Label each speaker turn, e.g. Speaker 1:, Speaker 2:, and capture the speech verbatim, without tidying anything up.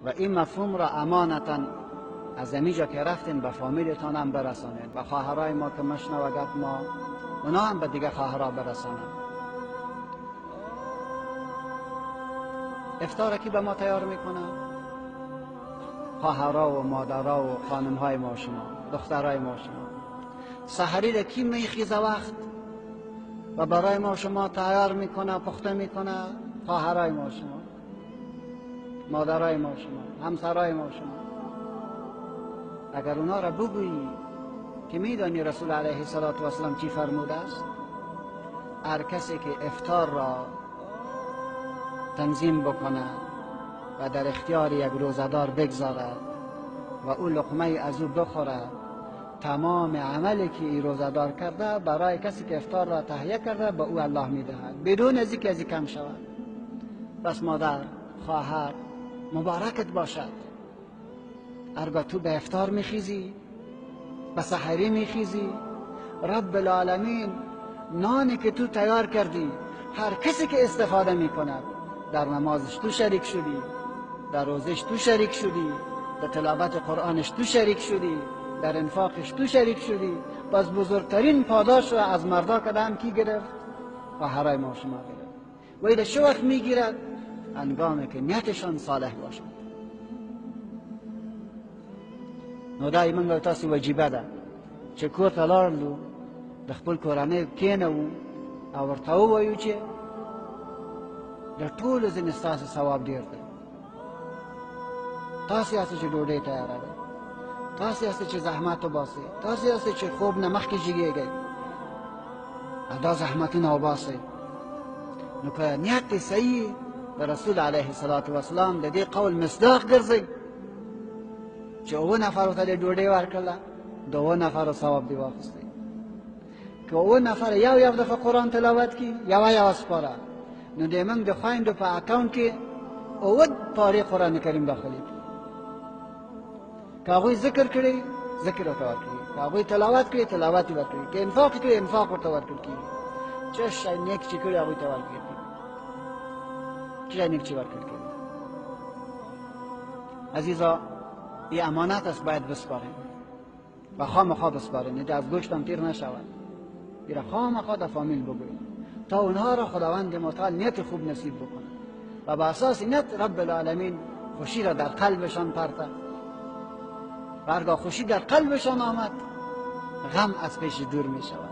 Speaker 1: و این مفهوم را امانتا از اینجا که رفتین به فامیلتان هم برسانید، و خواهرای ما که مشنوگت ما اونا هم به دیگه خواهرها برسانند. افطار کی به ما تیار میکنه؟ خواهرها و مادرها و خانمهای ما شما، دخترهای ما شما. سحری را کی میخیزه وقت و برای ما شما تیار میکنه، پخته میکنه؟ خواهرای ما شما، مادرای ما شما، همسرای ما شما. اگر اونا را بگویی که میدانی رسول علیه السلام چی فرموده است؟ هر کسی که افطار را تنظیم بکنه و در اختیار یک روزدار بگذارد و او لقمه از او بخوره، تمام عملی که این روزدار کرده برای کسی که افطار را تهیه کرده به او الله میدهد، بدون از اینکه از کم شود. بس مادر، خواهر، مبارکت باشد. ارگاه تو به افطار میخیزی، به سحری میخیزی، رب العالمین نانی که تو تیار کردی هر کسی که استفاده میکند، در نمازش تو شریک شدی، در روزش تو شریک شدی، در تلاوت قرآنش تو شریک شدی، در انفاقش تو شریک شدی. پس بزرگترین پاداش را از مردا کدام کی گرفت؟ خواهرای ما شما گرفت. و ایده چه وقت میگیرد؟ انگامی که نیتشان صالح باشد. نو دای منگل تاسی وجیبه ده چه کور تلارلو دخپل کورانه کینه و اورتاو وایو چه در طول زن استاس ثواب دیر ده. تاسی هسته چه دوده تیاره ده، تاسی هسته چه زحمتو باسی، تاسی هسته چه خوب نمخ که جگه گئی ادا زحمتی نو باسی. نو که نیت صحیح به رسول علیه السلام ده دی قول مصداق گرزی چه او نفر تا دوده ورکله، دو نفر ثواب دی واخسته. که او نفر یو یو دفعه قرآن تلاوت کی، یو یو سپاره، نو دیمن د خویندو په اکاونت کې او پاره قرآن کریم داخلي. که هغوی ذکر کړي ذکر ورته ورکړي، که هغوی تلاوت کړي تلاوت ورکړي، که انفاق کړي انفاق ورته ورکړل کېږي. چه شی نیک چې کړي هغوی ته ورکړي، چه نیک چې ورکړل کېږي. عزیزا، این امانت است، باید بسپاریم و خامخواه بسپاریم، اینجا از گوشتم تیر نشود. این را خامخواه در فامیل بگوییم تا اونها را خداوند متعال نیت خوب نصیب بکنه و به اساس نیت رب العالمین خوشی را در قلبشان پرته. و هرگاه خوشی در قلبشان آمد، غم از پیش دور می شود.